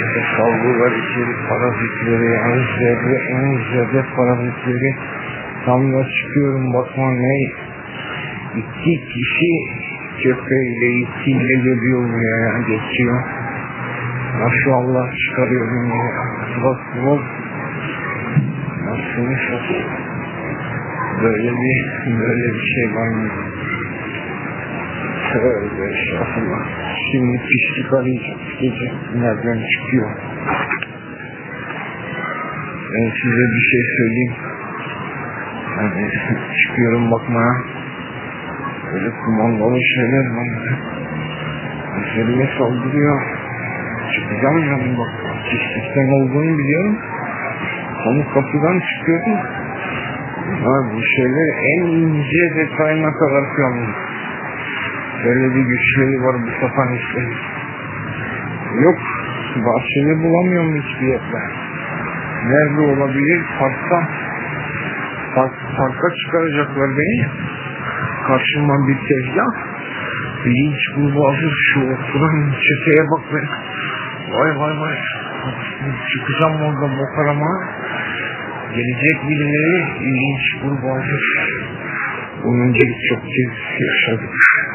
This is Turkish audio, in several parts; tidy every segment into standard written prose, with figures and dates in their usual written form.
salgılar içeri parazitleri, en zerre parazitleri. Tam da çıkıyorum bakma ne? 2 kişi köpeğiyle, itiyle geliyor ya, geçiyor. Maşallah çıkarıyorum ya. Bak. Nasılmış? Böyle bir şey var mı? Tövbe estağfurullah. Şimdi pislik arayacağım gece. Nereden çıkıyor? Ben size bir şey söyleyeyim. Yani çıkıyorum bakmaya. Böyle kumandalı şeyler var. Üzerime saldırıyor. Çıkacağım yani bak. Pislikten olduğunu biliyorum. Ama kapıdan çıkıyorum. Bu şeyler en ince detayına kadar planlı. Böyle bir güçleri var bu sapan işte. Yok. Bahçede bulamıyorum hiçbir yerde. Nerede olabilir? Parka çıkaracaklar beni. Karşıma bir tezgah. Linç grubu hazır. Şu oturan çeteye bak be. Vay. Çıkacağım orada bokarama. Gelecek birileri linç grubu hazır. Onun gibi çok kez yaşadık.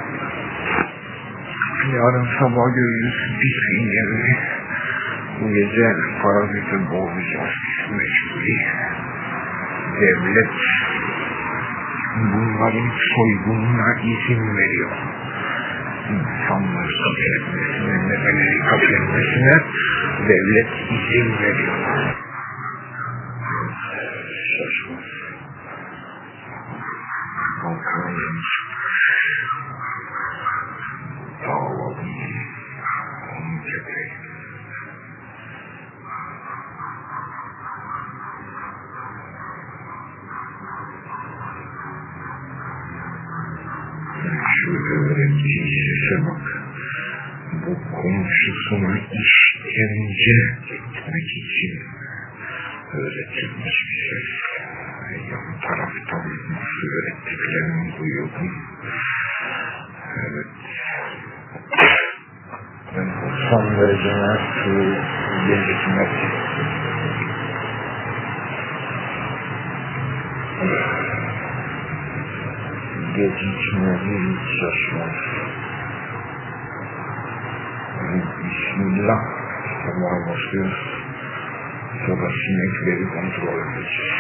Yarın sabah görürüz pisliğin yerini. Bu gece paraziti boğulacağız mecburi. Devlet bunların soygununa izin veriyor. İnsanları katletmesine, neferleri katletmesine devlet izin veriyor. Saçma. Kalkalım. Dağladım. Onun köpeği. Şu öğrettiği sese bak. Bu komşusuna işkence etmek için öğretilmiş bir ses. Yan taraftan nasıl öğrettiklerini duyuyordum. Evet. Ben olsam vereceğime şu gecesine gecikmeli hiç yaşlar. Bismillah. Sabaha başlıyoruz. Sonra sinekleri kontrol edeceğiz.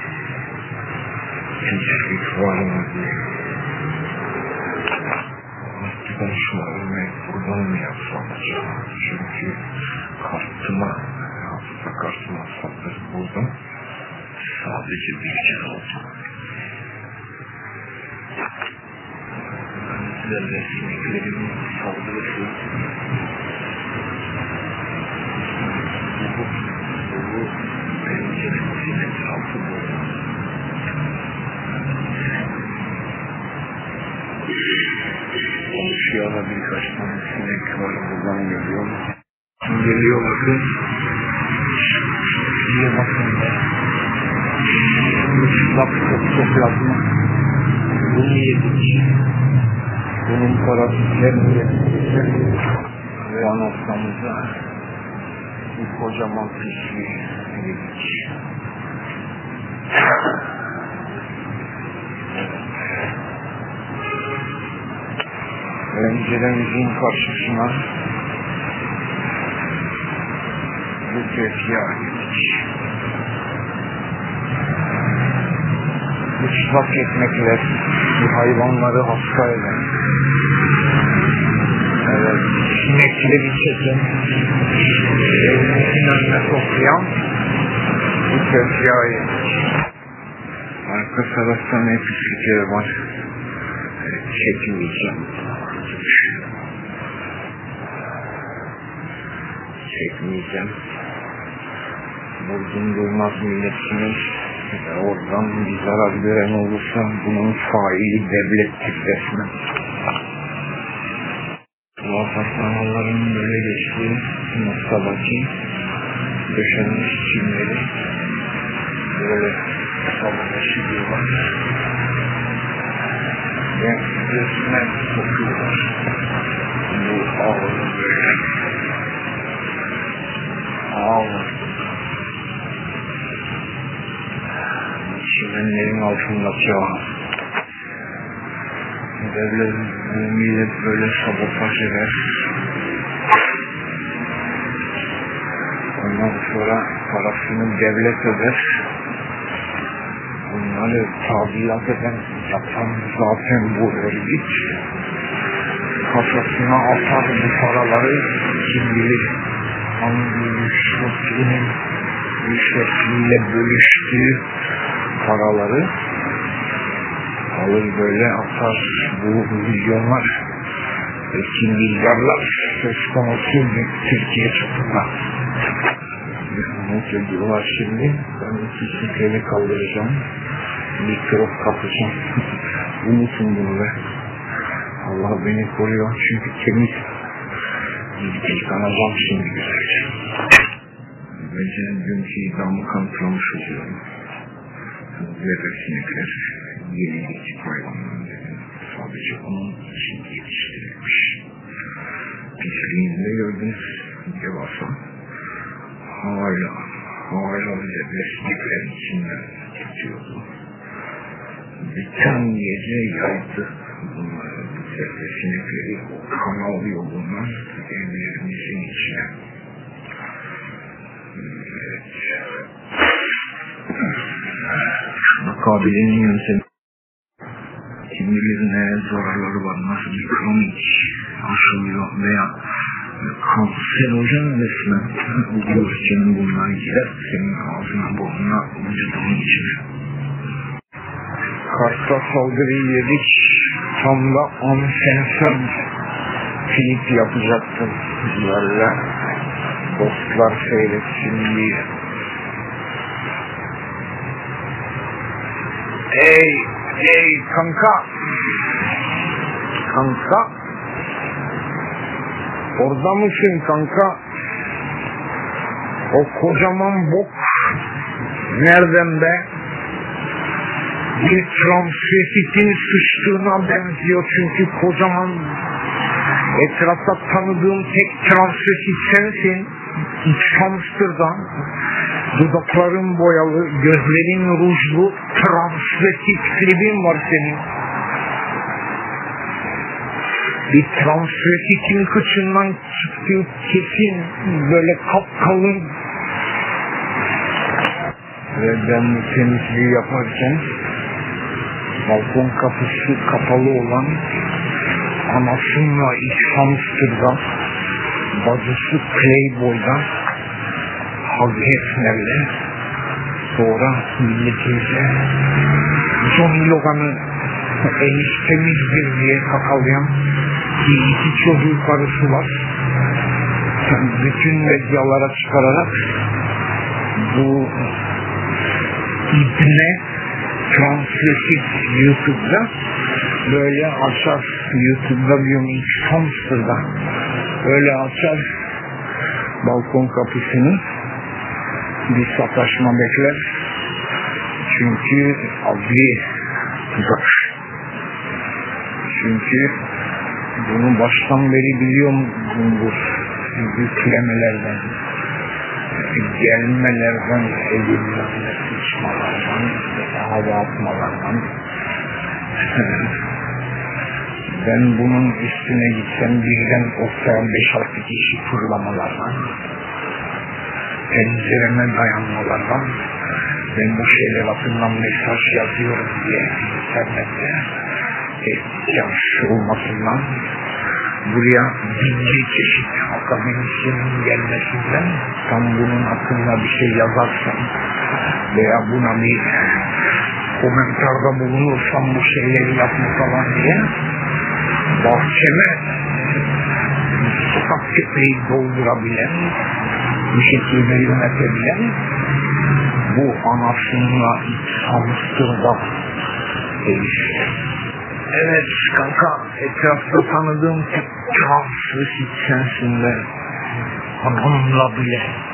Pislik var mı diye. Ben şu ölmek buradan mı yapsam acaba? Çünkü hafıza kartıma saldırı buldum. Sadece bir kez oldu. Sizlerle sineklerin saldırısı. Bu pencerenin sinek altı bu. Komşuya birkaç tane sinek var, buradan geliyor. Geliyor bakın. Şuraya bakın be. Bak çok yapma. Bunu yedik. Bunun parazitlerini yedik. Ve anastamıza bir kocaman pisliği yedik. Penceremizin karşısına bu tezgah yedik. Islak ekmekler bu hayvanları hasta eden, evet, sinekleri çeken, evimizin önüne toplayan bu tezgah yedik. Arka tarafta ne pislikler var, çekmeyeceğim. Çekmeyeceğim. Vurdum durmaz milletinin. Oradan bir zarar gören olursa bunun faili devlettir resmen. Bu apartmanların böyle geçtiği noktadaki döşenmiş çimleri böyle salonlaşı diyorlar. Ve resmen sokuyorlar. Bu ağır böyle merdivenlerin altındaki o devlet millet böyle sabotaj eder. Ondan sonra parasını devlet öder. Bunları tabiat eden, yapan zaten bu örgüt. Kasasına atar bu paraları, kim bilir hangi rüşvetle bölüştüğü paraları alır böyle atar. Bu milyonlar, belki milyarlar söz konusu Türkiye çapında. Ne diyorlar şimdi? Ben ikisini kaldıracağım, mikrop kapacağım. Unutun bunu be. Allah beni koruyor çünkü temiz. Yıkanacağım şimdi güzelce. Bence dünkü idamı kanıtlamış oluyorum. Zerre sinekler yeni geçip hayvanlar sadece onun için yetiştirilmiş. Pisliğinde gördünüz devasa. Havayla zerre sineklerin içinden tutuyordu. Bütün gece yaydı bunları, zerre sinekleri kanal yolundan evlerimizin içine. Mukabilinin yöntemi. Kim bilir ne zararları var, nasıl bir kronik aşılıyor veya kanserojen resmen oluyor. Senin bunlar gider, senin ağzına, burnuna, vücudunun içine. Kars'ta saldırıyı yedik, tam da ansensör klip yapacaktım. Böyle dostlar seyretsin diye. Ey kanka. Kanka. Orada mısın kanka? O kocaman bok nereden be? Bir transvestitin sıçtığına benziyor çünkü kocaman. Etrafta tanıdığım tek transvestit sensin. Hamster'dan. Dudakların boyalı, gözlerin rujlu, transvestit klibin var senin. Bir transvestitin kıçından çıktığı kesin, böyle kapkalın. Ve ben bu temizliği yaparken balkon kapısı kapalı olan anasıyla iç hamster'dan, bacısı Playboy'dan, Hugh Hefner'le, sonra milletimize Johnny Logan'ı eniştemizdir diye kakalayan iki çocuğu karısı var. Bütün medyalara çıkararak bu ibne transvestit YouTube'da böyle açar, YouTube'da diyorum ilk hamster'da böyle açar balkon kapısını, bir sataşma bekler çünkü abi tuzak. Çünkü bunu baştan beri biliyorum, bu yüklemelerden, gelmelerden, elimlerle sıçmalardan, hava atmalardan. Ben bunun üstüne gitsem birden ortaya 5-6 kişi fırlamalardan, pencereme dayanmalardan, ben bu şeyler altından mesaj yazıyorum diye internette ihtiyaç olmasından, buraya binci çeşit akademisyenin gelmesinden, tam bunun hakkında bir şey yazarsam veya buna bir komentarda bulunursam bu şeyleri yapma falan diye bahçeme sokak köpeği doldurabilen, bir şekilde yönetebilen bu anasıyla hamsterda herif. Evet kanka, etrafta tanıdığım tek transvestit sensin be. Anamla bile